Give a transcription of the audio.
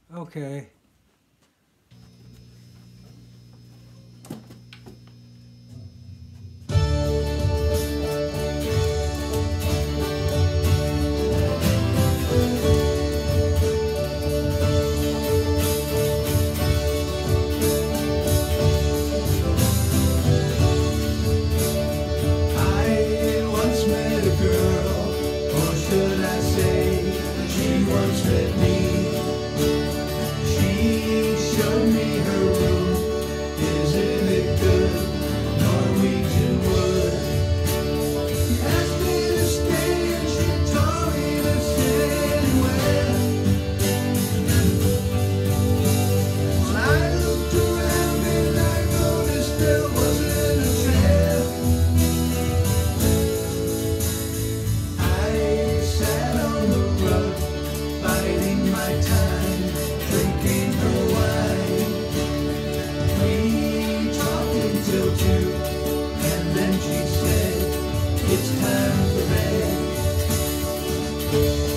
Okay. I once met a girl, or should I say, she once met me. She showed me her room. Isn't it good? Norwegian wood. She asked me to stay and she told me to sit anywhere. When I looked around and I noticed there wasn't a chair, I sat on the rug, biding my time, drinking her wine. We talked until 2, and then she said, "It's time for bed."